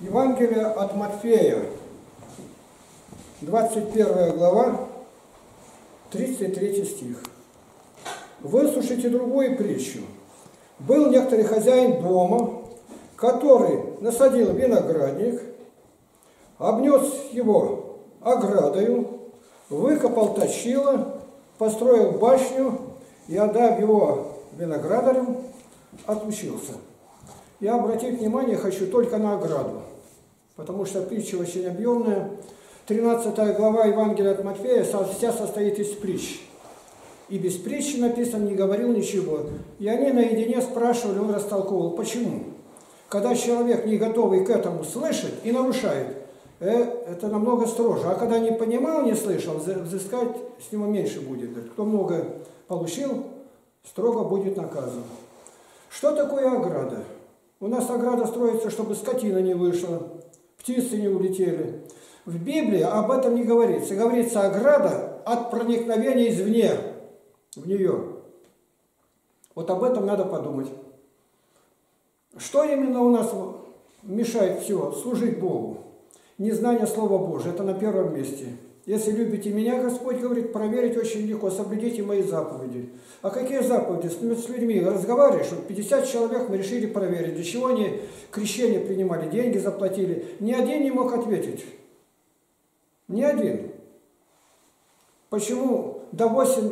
Евангелие от Матфея, 21 глава, 33 стих. Выслушайте другую притчу. Был некоторый хозяин дома, который насадил виноградник, обнес его оградою, выкопал точило, построил башню и, отдав его виноградарям, отлучился. Я обратить внимание хочу только на ограду, потому что притча очень объемная. 13 глава Евангелия от Матфея вся состоит из притч. И без притчи написано, не говорил ничего. И они наедине спрашивали, он растолковывал, почему? Когда человек не готовый к этому слышать и нарушает, это намного строже. А когда не понимал, не слышал, взыскать с него меньше будет. Кто много получил, строго будет наказан. Что такое ограда? У нас ограда строится, чтобы скотина не вышла, птицы не улетели. В Библии об этом не говорится. Говорится ограда от проникновения извне в нее. Вот об этом надо подумать. Что именно у нас мешает всего? Служить Богу. Незнание Слова Божия. Это на первом месте. Если любите меня, Господь говорит, проверить очень легко, соблюдите мои заповеди. А какие заповеди? С людьми разговариваешь, вот 50 человек мы решили проверить, для чего они крещение принимали, деньги заплатили. Ни один не мог ответить. Ни один. Почему до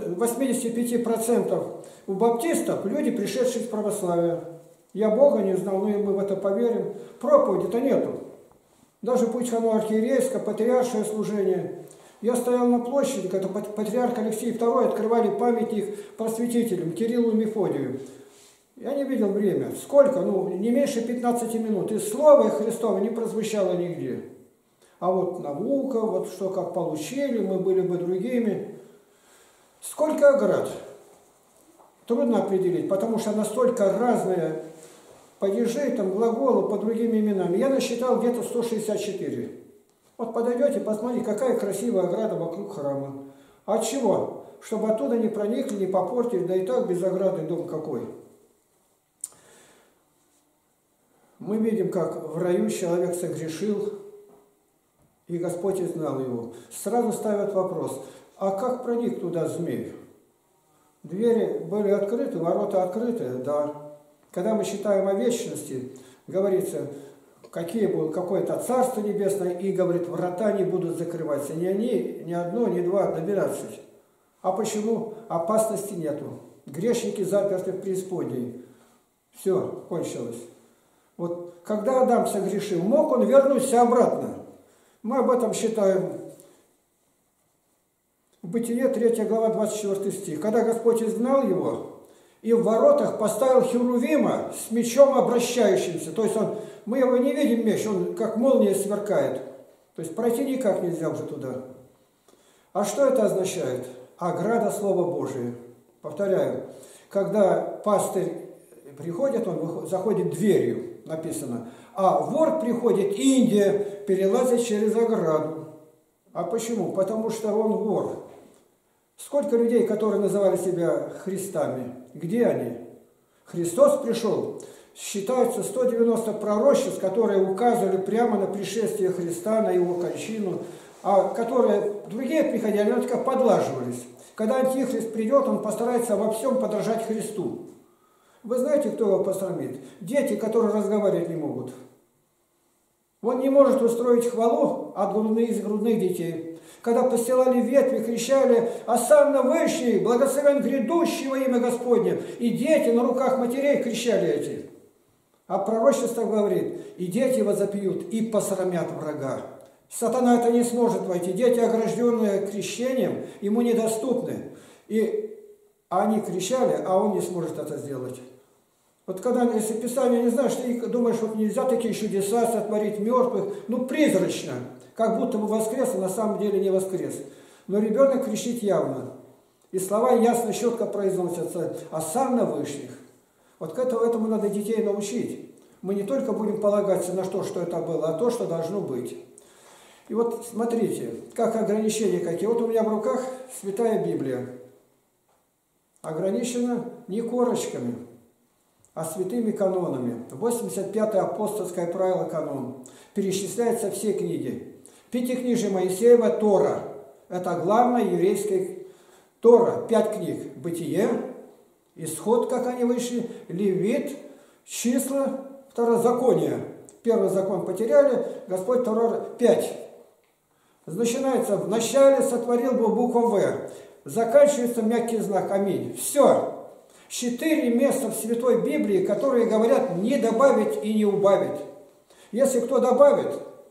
85% у баптистов люди, пришедшие из православия? Я Бога не знал, но и мы в это поверим. Проповеди-то нету. Даже пусть оно архиерейское, патриаршее служение. Я стоял на площади, когда патриарх Алексей II открывали памятник просветителям Кириллу и Мефодию. Я не видел время. Сколько? Не меньше 15 минут. И слово Христово не прозвучало нигде. А вот наука, вот что как получили, мы были бы другими. Сколько оград? Трудно определить, потому что настолько разные падежи, там глаголы по другим именам. Я насчитал где-то 164. Вот подойдете, посмотрите, какая красивая ограда вокруг храма. От чего? Чтобы оттуда не проникли, не попортили, да и так без ограды дом какой. Мы видим, как в раю человек согрешил, и Господь изгнал его. Сразу ставят вопрос, а как проник туда змей? Двери были открыты, ворота открыты, да. Когда мы считаем о вечности, говорится, какое-то Царство Небесное, и, говорит, врата не будут закрываться. Ни они, ни одно, ни два, до 12. А почему? Опасности нету. Грешники заперты в преисподней. Все, кончилось. Вот, когда Адам согрешил, мог он вернуться обратно? Мы об этом считаем в Бытие 3 глава 24 стих. Когда Господь изгнал его, и в воротах поставил Херувима с мечом обращающимся. То есть мы его не видим меч, он как молния сверкает. То есть пройти никак нельзя уже туда. А что это означает? Ограда Слова Божия. Повторяю, когда пастырь приходит, он заходит дверью, написано. А вор приходит, Индия, перелазит через ограду. А почему? Потому что он вор. Сколько людей, которые называли себя Христами, где они? Христос пришел, считается 190 пророчеств, которые указывали прямо на пришествие Христа, на его кончину, а которые другие приходили, они только подлаживались. Когда Антихрист придет, он постарается во всем подражать Христу. Вы знаете, кто его посрамит? Дети, которые разговаривать не могут. Он не может устроить хвалу из грудных детей. Когда постилали ветви, кричали «Осанна Вышний, благословен грядущий во имя Господне!» И дети на руках матерей кричали эти. А пророчество говорит, и дети возопьют, и посрамят врага. Сатана это не сможет войти. Дети, огражденные крещением, ему недоступны. И они кричали, а он не сможет это сделать. Вот когда, если Писание не знаешь, ты думаешь, вот нельзя такие чудеса сотворить мертвых, призрачно, как будто бы воскрес, а на самом деле не воскрес. Но ребенок кричит явно. И слова ясно, четко произносятся «Осанна Вышних». Вот к этому надо детей научить. Мы не только будем полагаться на то, что это было, а то, что должно быть. И вот смотрите, как ограничения какие. Вот у меня в руках Святая Библия. Ограничена не корочками, а святыми канонами. 85-е апостольское правило канон. Перечисляются все книги. Пятикнижие Моисеева, Тора. Это главная еврейская Тора. 5 книг. Бытие, Исход, как они вышли, Левит, Числа, Второзаконие. Первый закон потеряли, Господь второй 5. Начинается: в начале сотворил был буква В. Заканчивается мягкий знак Аминь. Все. 4 места в Святой Библии, которые говорят не добавить и не убавить. Если кто добавит,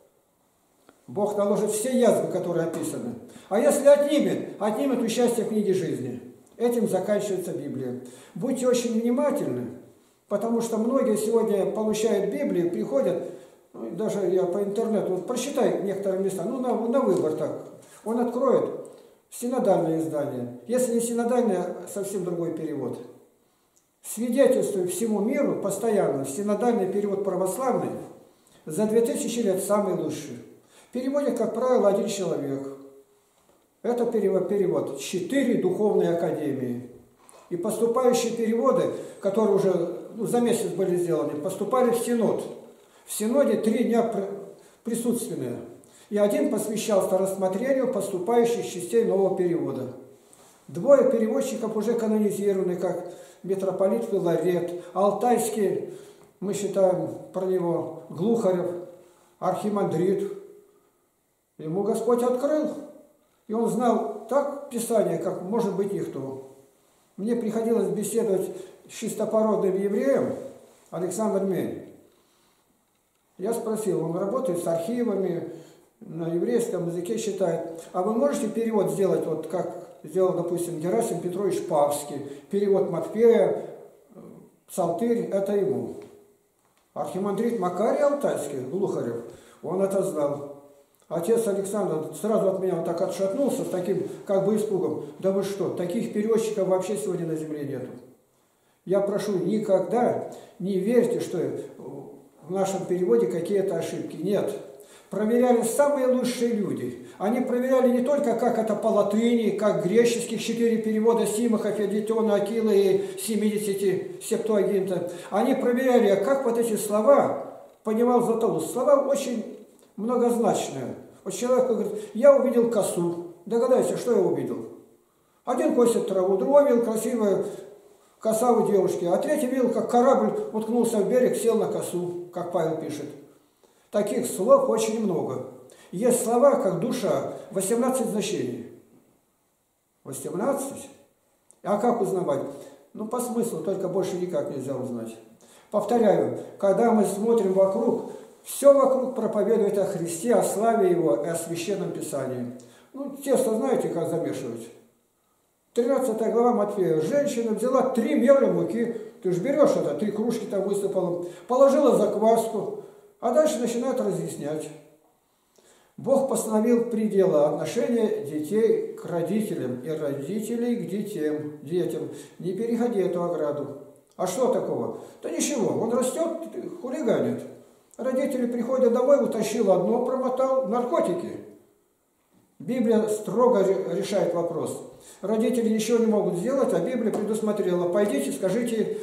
Бог наложит все язвы, которые описаны. А если отнимет участие в книге жизни. Этим заканчивается Библия. Будьте очень внимательны, потому что многие сегодня получают Библию, приходят, даже я по интернету, вот прочитай некоторые места, на выбор так. Он откроет синодальное издание. Если не синодальное, совсем другой перевод. Свидетельствую всему миру постоянно, синодальный перевод православный за 2000 лет самый лучший. Переводит, как правило, 1 человек. Это перевод 4 духовные академии. И поступающие переводы, которые уже за месяц были сделаны, поступали в Синод. В Синоде 3 дня присутственные. И 1 посвящался рассмотрению поступающих частей нового перевода. 2 переводчиков уже канонизированы, как митрополит Филарет, Алтайский, мы считаем про него, Глухарев, архимандрит. Ему Господь открыл, и он знал так Писание, как может быть никто. Мне приходилось беседовать с чистопородным евреем Александром Мень. Я спросил, он работает с архивами, на еврейском языке читает. А вы можете перевод сделать, вот как сделал, допустим, Герасим Петрович Павский, перевод Матфея, Псалтырь, это ему. Архимандрит Макарий Алтайский, Глухарев, он это знал. Отец Александр сразу от меня вот так отшатнулся с таким как бы испугом. Да вы что, таких переводчиков вообще сегодня на земле нету. Я прошу, никогда не верьте, что в нашем переводе какие-то ошибки. Нет. Проверяли самые лучшие люди. Они проверяли не только, как это по латыни, как греческих 4 перевода Симаха, Федитона, Акила и 70 Септуагинта. Они проверяли, как вот эти слова понимал Златоуст. Слова очень многозначные. Вот человек говорит, я увидел косу. Догадайся, что я увидел. 1 косит траву, другой видел красивую коса у девушки, а 3 видел, как корабль уткнулся в берег, сел на косу, как Павел пишет. Таких слов очень много. Есть слова, как душа, 18 значений. 18? А как узнавать? Ну, по смыслу, только больше никак нельзя узнать. Повторяю, когда мы смотрим вокруг, все вокруг проповедует о Христе, о славе Его и о Священном Писании. Ну, тесто знаете, как замешивать? 13 глава Матфея. Женщина взяла 3 меры муки. Ты же берешь это, 3 кружки там высыпала, положила закваску, а дальше начинает разъяснять. Бог постановил пределы отношения детей к родителям и родителей к детям. Не переходи эту ограду. А что такого? Да ничего, он растет, хулиганит. Родители приходят домой, утащил одно, промотал, наркотики. Библия строго решает вопрос. Родители ничего не могут сделать, а Библия предусмотрела. Пойдите, скажите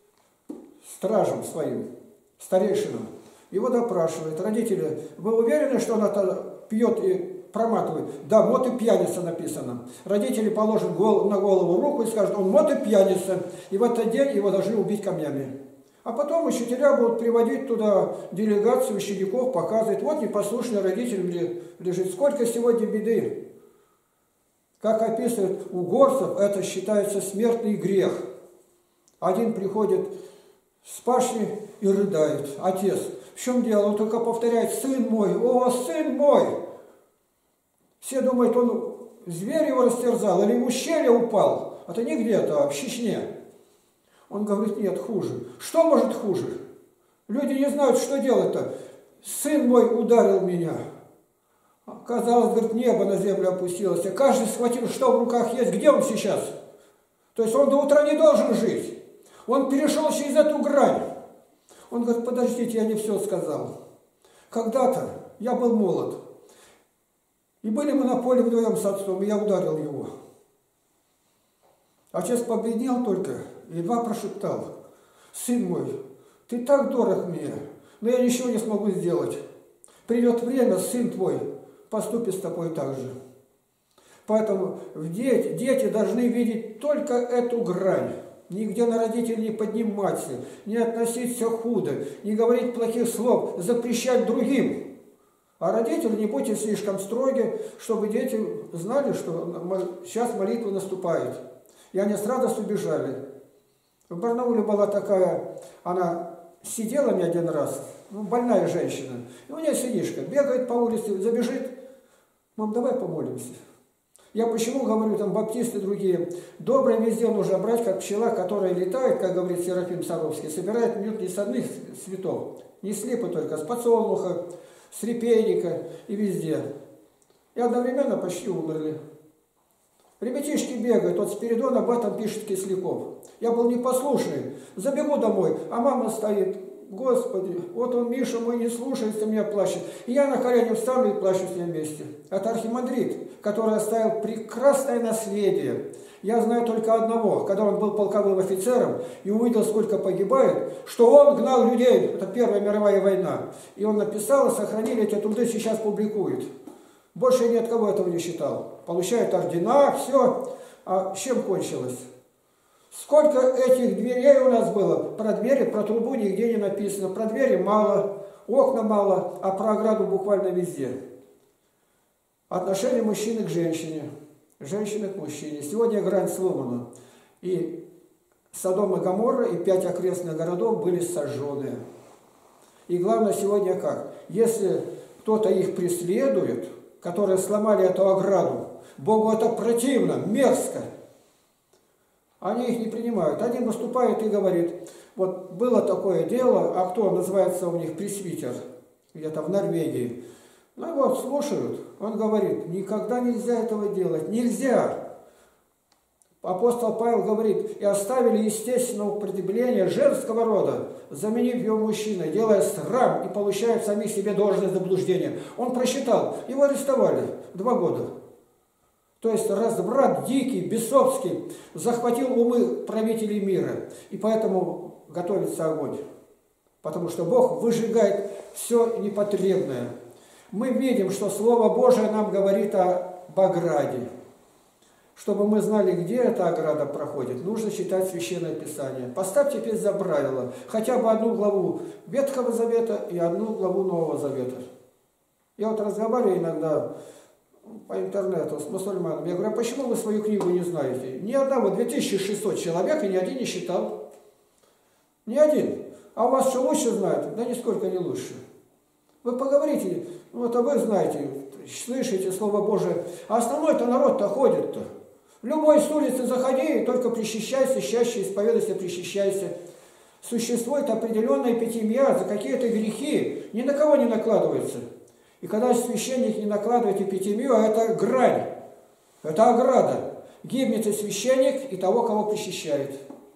стражам своим, старейшинам. Его допрашивают. Родители, вы уверены, что он это пьет и проматывает? Да, мот и пьяница написано. Родители положат на голову руку и скажут, он мот и пьяница. И в этот день его должны убить камнями. А потом учителя будут приводить туда делегацию учеников, показывать, вот непослушный родитель лежит. Сколько сегодня беды. Как описывают у горцев, это считается смертный грех. Один приходит с пашни и рыдает. Отец, в чем дело? Он только повторяет, сын мой, о, сын мой. Все думают, он зверь его растерзал или в ущелье упал. Это не где-то, а в Чечне. Он говорит, нет, хуже. Что может хуже? Люди не знают, что делать-то. Сын мой ударил меня. Казалось, говорит, небо на землю опустилось. И каждый схватил, что в руках есть. Где он сейчас? То есть он до утра не должен жить. Он перешел через эту грань. Он говорит, подождите, я не все сказал. Когда-то я был молод. И были мы на поле вдвоем с отцом, и я ударил его. Отец побледнел только, едва прошептал. сын мой, ты так дорог мне, но я ничего не смогу сделать. Придет время, сын твой поступит с тобой так же. Поэтому дети должны видеть только эту грань. Нигде на родителей не подниматься, не относиться худо, не говорить плохих слов, запрещать другим. А родители не будьте слишком строги, чтобы дети знали, что сейчас молитва наступает. И они с радостью бежали. В Барнауле была такая, она сидела не один раз, больная женщина. И у нее сынишка бегает по улице, забежит. Мам, давай помолимся. Я почему говорю, там баптисты другие, доброе везде нужно брать, как пчела, которая летает, как говорит Серафим Саровский, собирает мед не с одних цветов, не с липы только, с подсолнуха, с репейника и везде. И одновременно почти умерли. Ребятишки бегают, вот Спиридон об этом пишет Кисляков. Я был непослушный, забегу домой, а мама стоит. Господи, вот он, Миша мой, не слушается, меня плачет. И я на колени встану и плачу с ним вместе. Это архимандрит, который оставил прекрасное наследие. Я знаю только одного, когда он был полковым офицером и увидел, сколько погибает, что он гнал людей, это Первая мировая война. И он написал, и сохранили эти труды, сейчас публикует. Больше ни от кого этого не считал. Получает ордена, все. А чем кончилось? Сколько этих дверей у нас было? Про двери, про трубу нигде не написано. Про двери мало, окна мало, а про ограду буквально везде. Отношение мужчины к женщине, женщины к мужчине. Сегодня грань сломана. И Содом и Гоморра, и 5 окрестных городов были сожжены. И главное сегодня как? Если кто-то их преследует, которые сломали эту ограду, Богу это противно, мерзко. Они их не принимают. Один выступает и говорит, вот было такое дело, а кто называется у них пресвитер, где-то в Норвегии. Ну и вот слушают, он говорит, никогда нельзя этого делать, нельзя. Апостол Павел говорит, и оставили естественное употребление женского рода, заменив его мужчиной, делая срам и получая в самих себе должное заблуждение. Он просчитал, его арестовали 2 года. То есть разврат дикий, бесовский захватил умы правителей мира. И поэтому готовится огонь. Потому что Бог выжигает все непотребное. Мы видим, что Слово Божие нам говорит об ограде. Чтобы мы знали, где эта ограда проходит, нужно читать Священное Писание. Поставьте теперь за правило хотя бы 1 главу Ветхого Завета и 1 главу Нового Завета. Я вот разговариваю иногда по интернету с мусульманами. Я говорю, а почему вы свою книгу не знаете? Ни одного, 2600 человек, и ни один не читал. Ни один. А у вас что лучше знают? Да нисколько не лучше. Вы поговорите, вот а вы знаете, слышите Слово Божие. А основной-то народ-то ходит-то. В любой с улицы заходи, только причащайся, чаще исповедайся, причащайся. Существует определенная эпитемия, за какие-то грехи ни на кого не накладывается. И когда священник не накладывает эпитемию, а это грань, это ограда. Гибнет и священник, и того, кого причащает.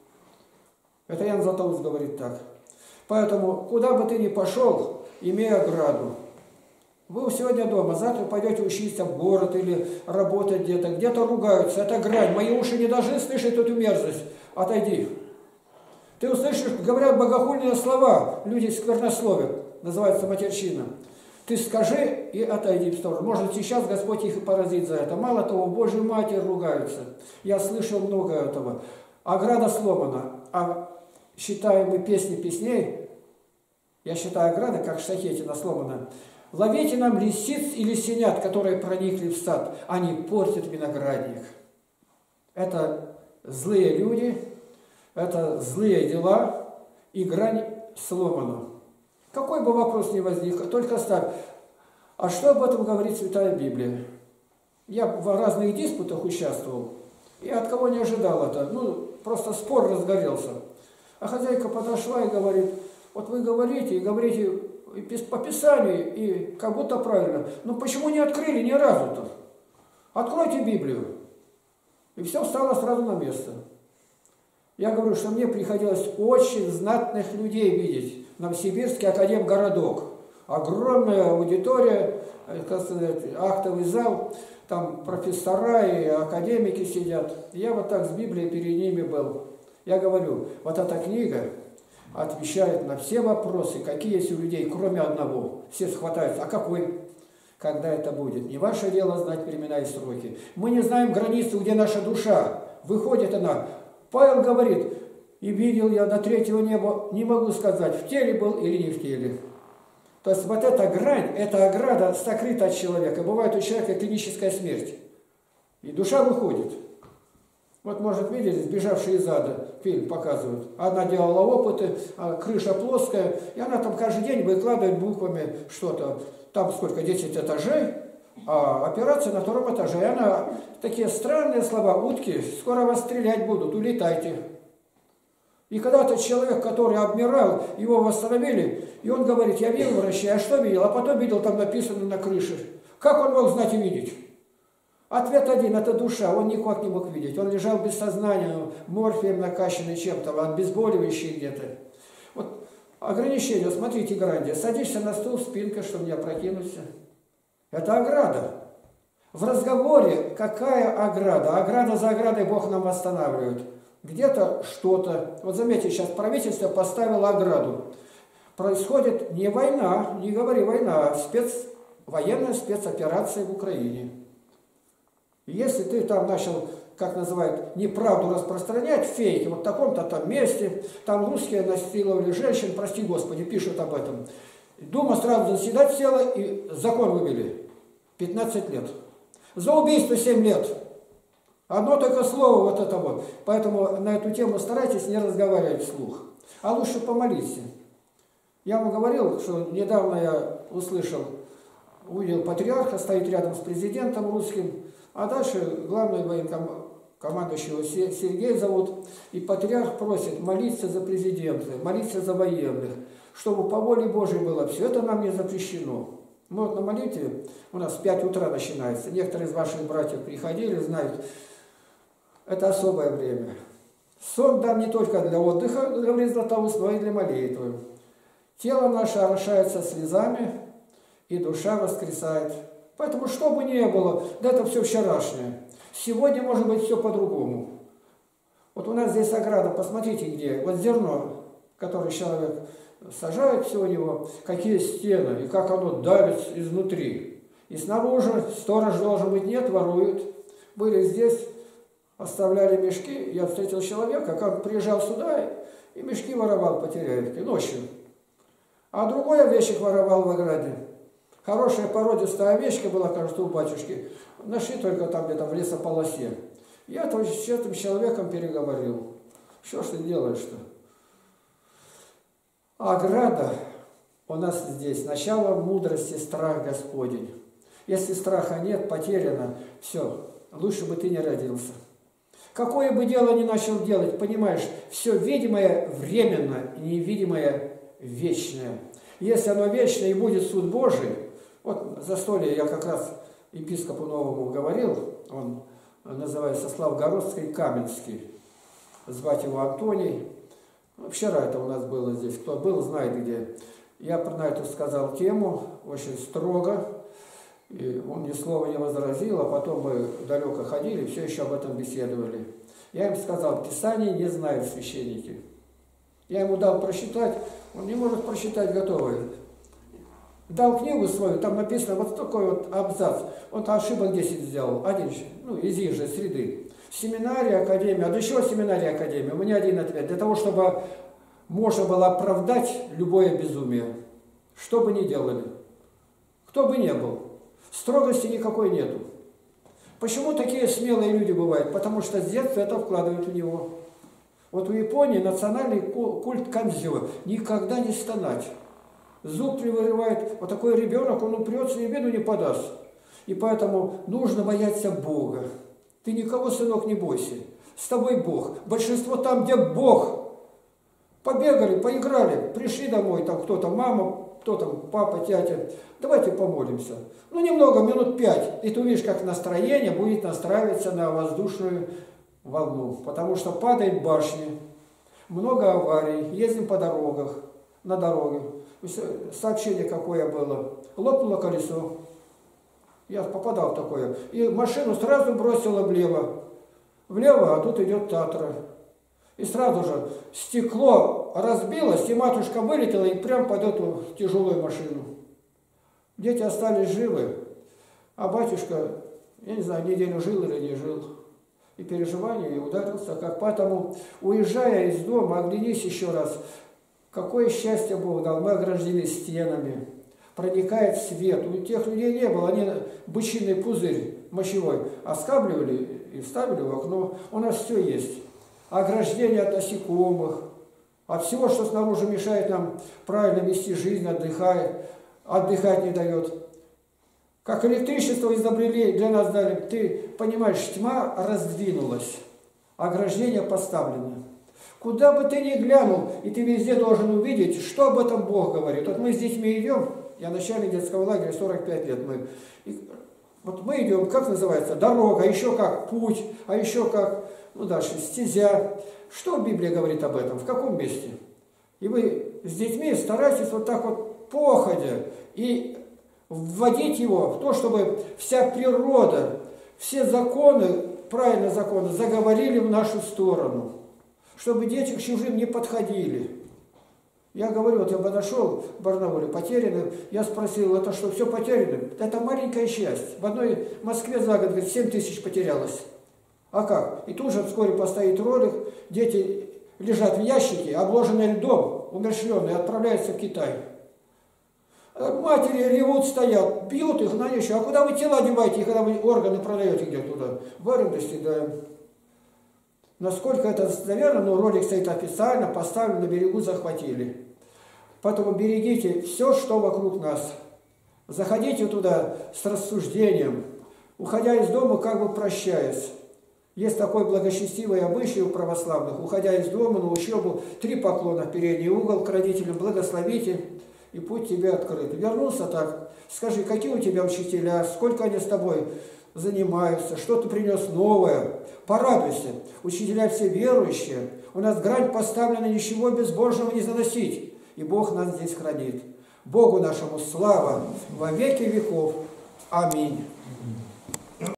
Это Иоанн Златоуст говорит так. Поэтому, куда бы ты ни пошел, имей ограду. Вы сегодня дома, завтра пойдете учиться в город или работать где-то ругаются. Это грань. Мои уши не должны слышать эту мерзость. Отойди. Ты услышишь, говорят богохульные слова, люди сквернословят, называется матерщина. Ты скажи и отойди в сторону. Может, сейчас Господь их и поразит за это. Мало того, Божью Матерь ругаются. Я слышал много этого. Ограда сломана. А считаем мы песни песней, я считаю ограда, как штахетина сломана. Ловите нам лисиц и лисенят, которые проникли в сад. Они портят виноградник. Это злые люди, это злые дела, и грань сломана. Какой бы вопрос ни возник, только ставь. А что об этом говорит Святая Библия? Я в разных диспутах участвовал, и от кого не ожидал это. Просто спор разгорелся. А хозяйка подошла и говорит, вот вы говорите, и говорите по Писанию, и как будто правильно. Но почему не открыли ни разу-то? Откройте Библию. И все встало сразу на место. Я говорю, что мне приходилось очень знатных людей видеть. Новосибирский академгородок. Огромная аудитория, как сказать, актовый зал, там профессора и академики сидят. Я вот так с Библией перед ними был. Я говорю, вот эта книга, отвечает на все вопросы, какие есть у людей, кроме одного. Все схватаются. А какой? Когда это будет? Не ваше дело знать времена и сроки. Мы не знаем границу, где наша душа. Выходит она. Павел говорит, и видел я до третьего неба, не могу сказать, в теле был или не в теле. То есть вот эта грань, эта ограда сокрыта от человека. Бывает у человека клиническая смерть. И душа выходит. Вот, может, видели, сбежавшие из ада, фильм показывают. Она делала опыты, крыша плоская, и она там каждый день выкладывает буквами что-то. Там сколько, 10 этажей, а операция на втором этаже. И она, такие странные слова, утки, скоро вас стрелять будут, улетайте. И когда-то человек, который обмирал, его восстановили, и он говорит, я видел врачей, а что видел? А потом видел, там написано на крыше. Как он мог знать и видеть? Ответ один, это душа, он никак не мог видеть. Он лежал без сознания, морфием накачанный чем-то, обезболивающий где-то. Вот ограничение, смотрите, гранди. Садишься на стул, спинка, чтобы не опрокинуться. Это ограда. В разговоре какая ограда? Ограда за оградой Бог нам восстанавливает. Где-то что-то. Вот заметьте, сейчас правительство поставило ограду. Происходит не война, не говори война, а военная спецоперация в Украине. Если ты там начал, как называют, неправду распространять, фейки, вот в таком-то там месте, там русские насиловали женщин, прости Господи, пишут об этом. Дума сразу заседать села и закон вывели. 15 лет. За убийство 7 лет. Одно только слово вот это вот. Поэтому на эту тему старайтесь не разговаривать вслух. А лучше помолиться. Я вам говорил, что недавно я услышал, увидел патриарха, стоит рядом с президентом русским, а дальше главный военкомандующего Сергей зовут, и патриарх просит молиться за президента, молиться за военных, чтобы по воле Божьей было все. Это нам не запрещено. Мы вот на молитве, у нас в 5 утра начинается, некоторые из ваших братьев приходили, знают, это особое время. Сон дан не только для отдыха, говорит Златоуст, но и для молитвы. Тело наше орошается слезами, и душа воскресает. Поэтому, что бы ни было, да это все вчерашнее. Сегодня может быть все по-другому. Вот у нас здесь ограда, посмотрите где. Вот зерно, которое человек сажает все у него, какие стены, и как оно давит изнутри. И снаружи сторож должен быть, нет, воруют. Были здесь, оставляли мешки. Я встретил человека, как приезжал сюда, и мешки воровал по Теряевке ночью. А другой овечек воровал в ограде. Хорошая породистая овечка была, кажется, у батюшки. Нашли только там где-то в лесополосе. Я с этим человеком переговорил. Что ж ты делаешь-то? Ограда у нас здесь. Начало мудрости, страх Господень. Если страха нет, потеряно, все. Лучше бы ты не родился. Какое бы дело ни начал делать, понимаешь, все видимое временно, невидимое вечное. Если оно вечное и будет суд Божий, вот застолье я как раз епископу новому говорил, он называется Славгородский Каменский, звать его Антоний. Вчера это у нас было здесь, кто был, знает где. Я на эту сказал тему, очень строго, и он ни слова не возразил, а потом мы далеко ходили, все еще об этом беседовали. Я им сказал, Писание не знают священники. Я ему дал прочитать, он не может прочитать готовое. Дал книгу свою, там написано вот такой вот абзац. Он там ошибок 10 сделал, один, ну, из их же среды. Семинария, академия, а для чего семинария, академия? У меня один ответ. Для того, чтобы можно было оправдать любое безумие. Что бы ни делали. Кто бы ни был. Строгости никакой нету. Почему такие смелые люди бывают? Потому что с детства это вкладывают в него. Вот в Японии национальный культ кандзё. Никогда не стонать. Зуб вырывает. Вот такой ребенок, он упрется и виду не подаст. И поэтому нужно бояться Бога. Ты никого, сынок, не бойся. С тобой Бог. Большинство там, где Бог. Побегали, поиграли, пришли домой, там кто-то, мама, кто там, папа, тятя. Давайте помолимся. Ну, немного, минут 5. И ты увидишь, как настроение будет настраиваться на воздушную волну. Потому что падает башня. Много аварий. Ездим по дорогах, на дороге. Сообщение какое было. Лопнуло колесо. Я попадал в такое. И машину сразу бросило влево. Влево, а тут идет Татра. И сразу же стекло разбилось, и матушка вылетела и прям под эту тяжелую машину. Дети остались живы, а батюшка, я не знаю, неделю жил или не жил. И переживания, и ударился. Как поэтому, уезжая из дома, оглянись еще раз, какое счастье Бог дал. Мы ограждены стенами, проникает свет. У тех людей не было, они бычиный пузырь мочевой оскабливали и вставили в окно. У нас все есть. Ограждение от насекомых, от всего, что снаружи мешает нам правильно вести жизнь, отдыхать не дает. Как электричество изобрели, для нас дали, ты понимаешь, тьма раздвинулась, ограждение поставлено. Куда бы ты ни глянул, и ты везде должен увидеть, что об этом Бог говорит. Вот мы с детьми идем, я начальник детского лагеря, 45 лет мы. Вот мы идем, как называется, дорога, а еще как путь, а еще как, ну дальше, стезя. Что Библия говорит об этом, в каком месте? И вы с детьми старайтесь вот так вот походя и вводить его в то, чтобы вся природа, все законы, правильно законы, заговорили в нашу сторону, чтобы дети к чужим не подходили. Я говорю, вот я подошел в Барнауле, потеряно, я спросил, это что, все потеряно? Это маленькая часть. В одной Москве за год, говорит, 7 тысяч потерялось. А как? И тут же вскоре постоит ролик, дети лежат в ящике, обложенные льдом, умерщвленные, отправляются в Китай. Матери ревут, стоят, бьют их на нищу. А куда вы тела деваете, когда вы органы продаете где-то туда? В арендности, да. Насколько это достоверно, но ролик стоит официально, поставлен на берегу, захватили. Поэтому берегите все, что вокруг нас. Заходите туда с рассуждением, уходя из дома, как бы прощаясь. Есть такой благочестивый обычай у православных, уходя из дома на учебу, 3 поклона в передний угол к родителям, благословите, и путь тебе открыт. Вернулся так, скажи, какие у тебя учителя, сколько они с тобой занимаются, что ты принес новое. Порадуйся, учителя все верующие, у нас грань поставлена, ничего безбожного не заносить, и Бог нас здесь хранит. Богу нашему слава во веки веков. Аминь.